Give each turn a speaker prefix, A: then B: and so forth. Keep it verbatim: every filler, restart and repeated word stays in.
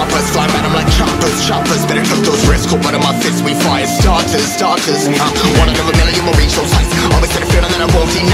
A: sharpers, fly at 'em like choppers, choppers. Better cook those risks, cool butt on my fists. We fire starters, starters. uh, One out of a million will reach those heights. Always had a feeling that I won't deny.